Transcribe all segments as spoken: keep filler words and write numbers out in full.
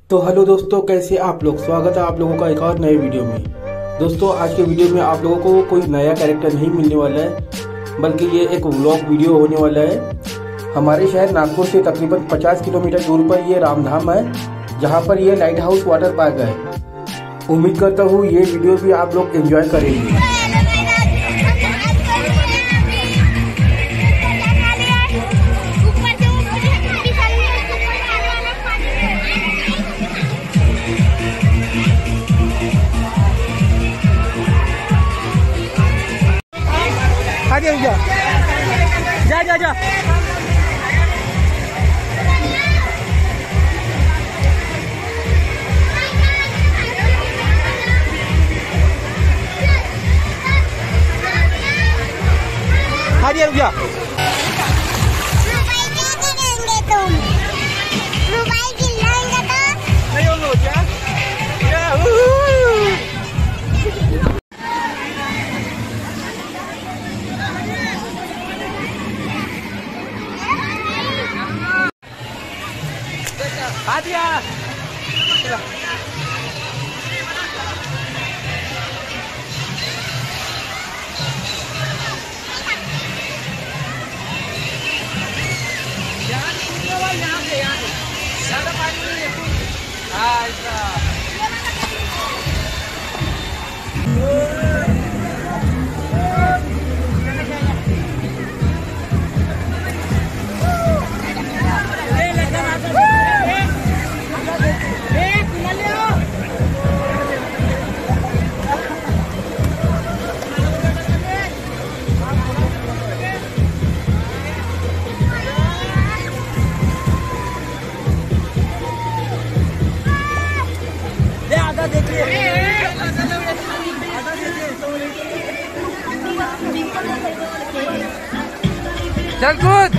तो हेलो दोस्तों, कैसे आप लोग। स्वागत है आप लोगों का एक और नए वीडियो में। दोस्तों आज के वीडियो में आप लोगों को कोई नया कैरेक्टर नहीं मिलने वाला है, बल्कि ये एक व्लॉग वीडियो होने वाला है। हमारे शहर नागपुर से तकरीबन पचास किलोमीटर दूर पर ये रामधाम है, जहाँ पर ये लाइट हाउस वाटर पार्क है। उम्मीद करता हूँ ये वीडियो भी आप लोग एंजॉय करेंगे। आगे जा जा जा जा आगे रुक जा। Adia. Jangan keluar यहाँ से यहाँ से ज़्यादा पानी नहीं है। हाँ ऐसा। चल कूद।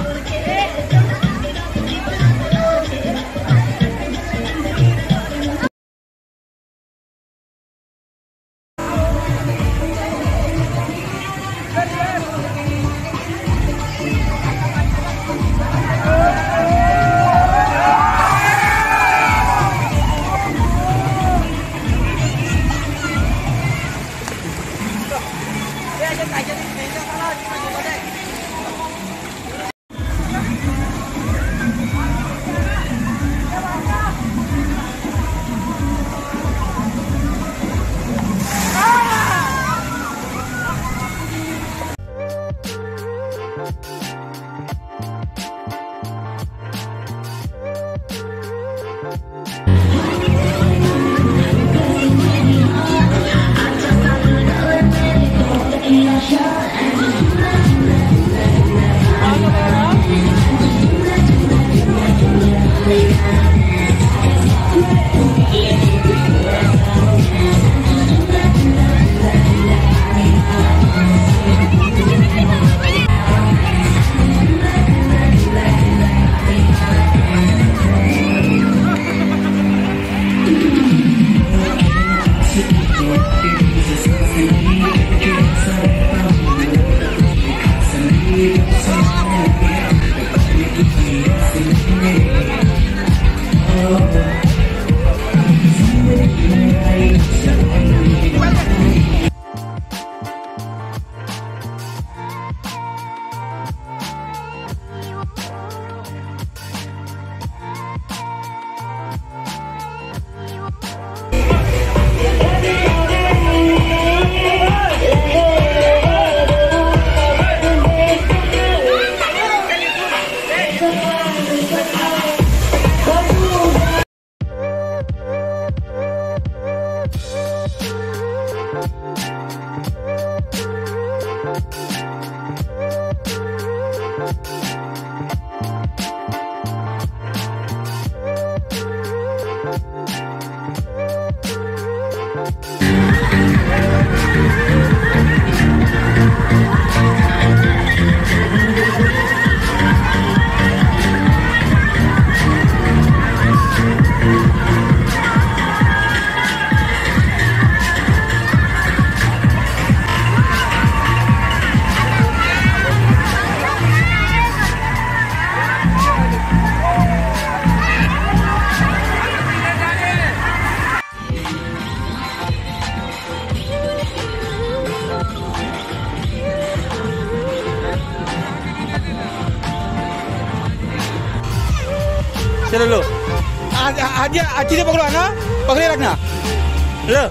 चलो लो, आज अच्छी से पकड़ो ना, पकड़े रखना लो।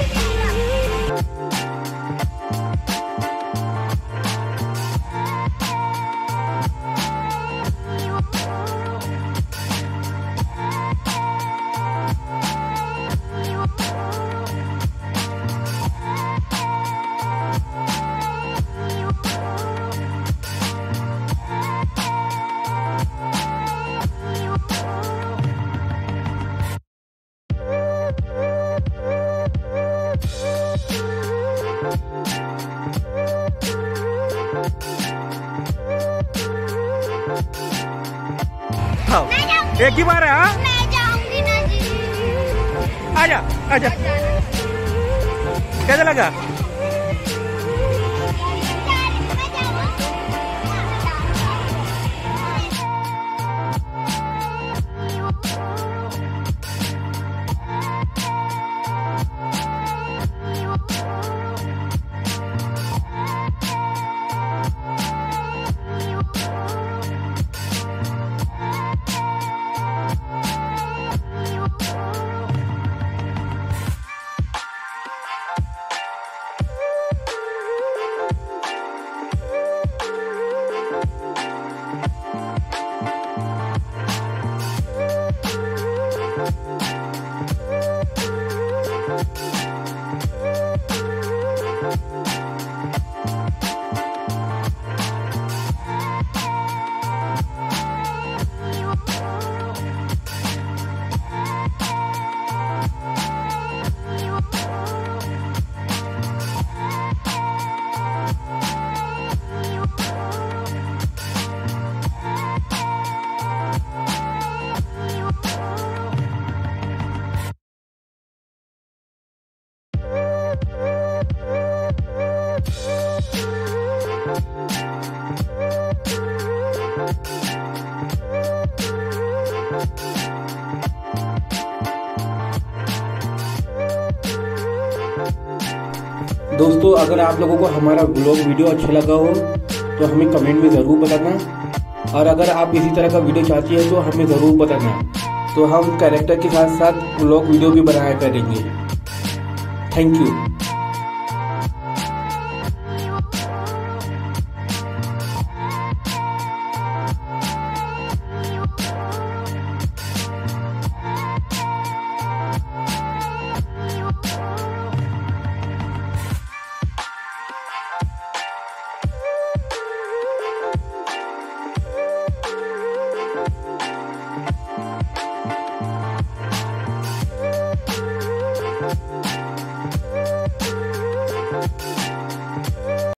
एक ही बार है। हाँ मैं जाऊंगी ना जी। आजा आजा, कैसा लगा? दोस्तों अगर आप लोगों को हमारा ब्लॉग वीडियो अच्छा लगा हो तो हमें कमेंट में ज़रूर बताना, और अगर आप इसी तरह का वीडियो चाहती हैं तो हमें ज़रूर बताना, तो हम कैरेक्टर के साथ साथ ब्लॉग वीडियो भी बनाया करेंगे। Thank you.